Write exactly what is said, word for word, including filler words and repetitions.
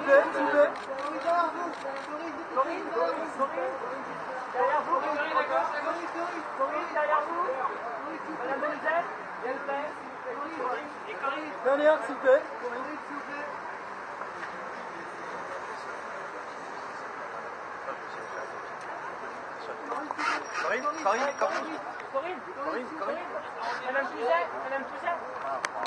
plaît, s'il vous plaît. Corinne, Corinne, Corinne. Derrière vous, Corinne à gauche, à gauche. Corinne, derrière vous. Madame Denizet, bien fait. Et Corinne. Dernière, s'il vous plaît. Corinne, Corinne, Corinne. Corinne, Corinne, Corinne. Madame Touzet, Madame Touzet.